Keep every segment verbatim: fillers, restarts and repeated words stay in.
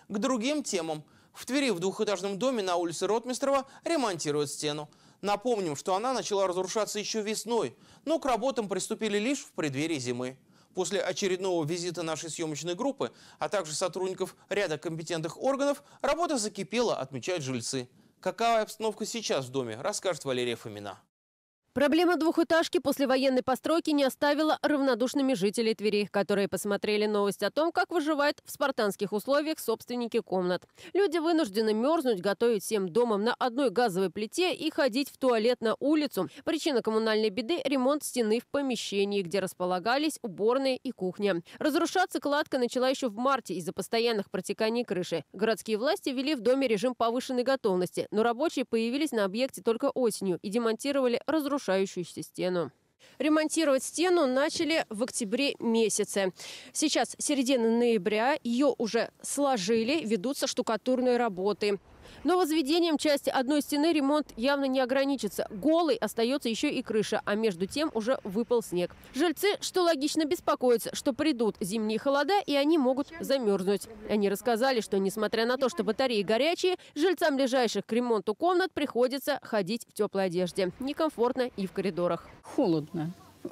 К другим темам. В Твери в двухэтажном доме на улице Ротмистрова ремонтируют стену. Напомним, что она начала разрушаться еще весной, но к работам приступили лишь в преддверии зимы. После очередного визита нашей съемочной группы, а также сотрудников ряда компетентных органов, работа закипела, отмечают жильцы. Какая обстановка сейчас в доме, расскажет Валерия Фомина. Проблема двухэтажки после военной постройки не оставила равнодушными жителей Твери, которые посмотрели новость о том, как выживают в спартанских условиях собственники комнат. Люди вынуждены мерзнуть, готовить всем домом на одной газовой плите и ходить в туалет на улицу. Причина коммунальной беды – ремонт стены в помещении, где располагались уборная и кухня. Разрушаться кладка начала еще в марте из-за постоянных протеканий крыши. Городские власти ввели в доме режим повышенной готовности, но рабочие появились на объекте только осенью и демонтировали разрушающуюся стену. Ремонтировать стену начали в октябре месяце. Сейчас середина ноября, ее уже сложили, ведутся штукатурные работы. Но возведением части одной стены ремонт явно не ограничится. Голой остается еще и крыша, а между тем уже выпал снег. Жильцы, что логично, беспокоятся, что придут зимние холода и они могут замерзнуть. Они рассказали, что несмотря на то, что батареи горячие, жильцам ближайших к ремонту комнат приходится ходить в теплой одежде. Некомфортно и в коридорах. Холодно.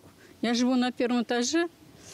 Я живу на первом этаже.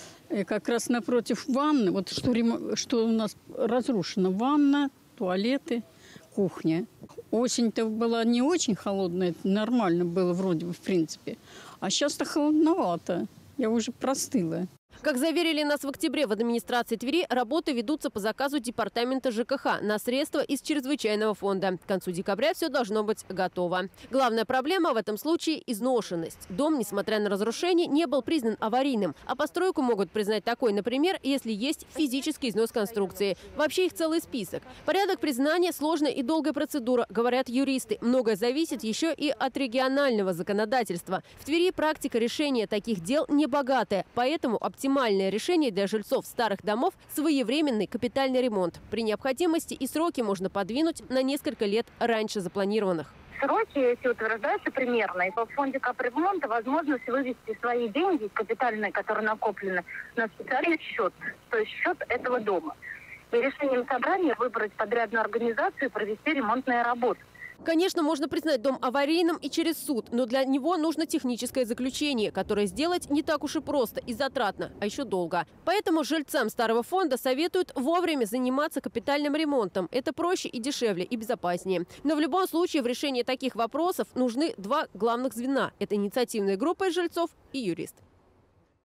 Как раз напротив ванны, вот что, что у нас разрушено, ванна, туалеты, кухня. Осень-то была не очень холодная, нормально было вроде бы в принципе. А сейчас-то холодновато, я уже простыла. Как заверили нас в октябре в администрации Твери, работы ведутся по заказу департамента ЖКХ на средства из чрезвычайного фонда. К концу декабря все должно быть готово. Главная проблема в этом случае – изношенность. Дом, несмотря на разрушение, не был признан аварийным, а постройку могут признать такой, например, если есть физический износ конструкции. Вообще их целый список. Порядок признания – сложная и долгая процедура, говорят юристы. Многое зависит еще и от регионального законодательства. В Твери практика решения таких дел небогатая, поэтому оптимально Оптимальное решение для жильцов старых домов – своевременный капитальный ремонт. При необходимости и сроки можно подвинуть на несколько лет раньше запланированных. Сроки эти утверждаются примерно. И по фонде капремонта возможность вывести свои деньги капитальные, которые накоплены, на специальный счет, то есть счет этого дома. И решением собрания выбрать подрядную организацию и провести ремонтные работы. Конечно, можно признать дом аварийным и через суд, но для него нужно техническое заключение, которое сделать не так уж и просто и затратно, а еще долго. Поэтому жильцам старого фонда советуют вовремя заниматься капитальным ремонтом. Это проще и дешевле, и безопаснее. Но в любом случае в решении таких вопросов нужны два главных звена – это инициативная группа из жильцов и юрист.